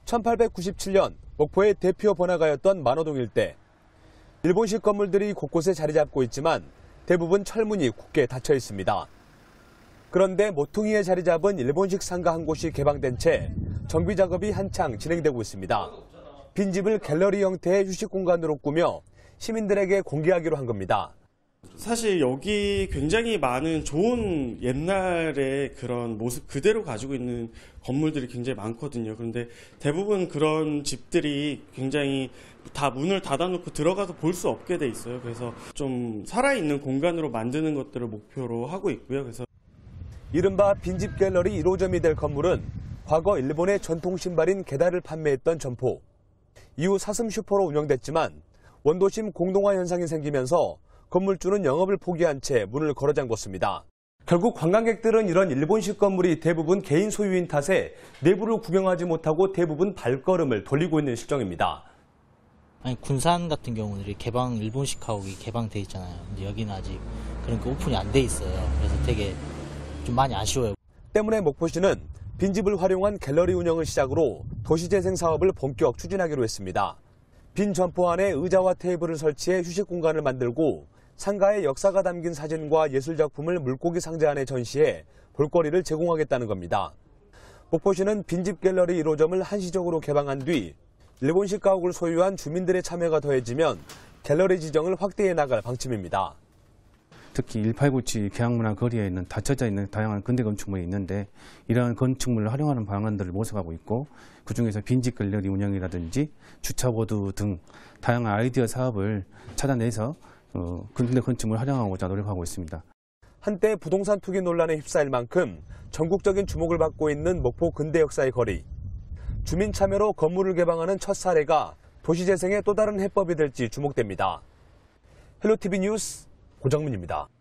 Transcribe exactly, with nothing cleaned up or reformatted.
천팔백구십칠 년 목포의 대표 번화가였던 만호동 일대. 일본식 건물들이 곳곳에 자리 잡고 있지만 대부분 철문이 굳게 닫혀 있습니다. 그런데 모퉁이에 자리 잡은 일본식 상가 한 곳이 개방된 채 정비 작업이 한창 진행되고 있습니다. 빈집을 갤러리 형태의 휴식 공간으로 꾸며 시민들에게 공개하기로 한 겁니다. 사실 여기 굉장히 많은 좋은 옛날의 그런 모습 그대로 가지고 있는 건물들이 굉장히 많거든요. 그런데 대부분 그런 집들이 굉장히 다 문을 닫아놓고 들어가서 볼 수 없게 돼 있어요. 그래서 좀 살아있는 공간으로 만드는 것들을 목표로 하고 있고요. 그래서 이른바 빈집 갤러리 일 호점이 될 건물은 과거 일본의 전통 신발인 게다를 판매했던 점포. 이후 사슴 슈퍼로 운영됐지만 원도심 공동화 현상이 생기면서 건물주는 영업을 포기한 채 문을 걸어 잠궜습니다. 결국 관광객들은 이런 일본식 건물이 대부분 개인 소유인 탓에 내부를 구경하지 못하고 대부분 발걸음을 돌리고 있는 실정입니다. 아니, 군산 같은 경우는 개방 일본식 가옥이 개방돼 있잖아요. 근데 여기는 아직 그런 게 오픈이 안 돼 있어요. 그래서 되게 좀 많이 아쉬워요. 때문에 목포시는 빈집을 활용한 갤러리 운영을 시작으로 도시재생 사업을 본격 추진하기로 했습니다. 빈 점포 안에 의자와 테이블을 설치해 휴식 공간을 만들고 상가의 역사가 담긴 사진과 예술작품을 물고기 상자 안에 전시해 볼거리를 제공하겠다는 겁니다. 목포시는 빈집 갤러리 일 호점을 한시적으로 개방한 뒤 일본식 가옥을 소유한 주민들의 참여가 더해지면 갤러리 지정을 확대해 나갈 방침입니다. 특히 일팔구칠 계양문화 거리에 있는 닫혀져 있는 다양한 근대 건축물이 있는데 이러한 건축물을 활용하는 방안들을 모색하고 있고 그중에서 빈집 갤러리 운영이라든지 주차보드 등 다양한 아이디어 사업을 찾아내서 어, 근대 건축물을 활용하고자 노력하고 있습니다. 한때 부동산 투기 논란에 휩싸일 만큼 전국적인 주목을 받고 있는 목포 근대 역사의 거리. 주민 참여로 건물을 개방하는 첫 사례가 도시재생의 또 다른 해법이 될지 주목됩니다. 헬로티비 뉴스 고정민입니다.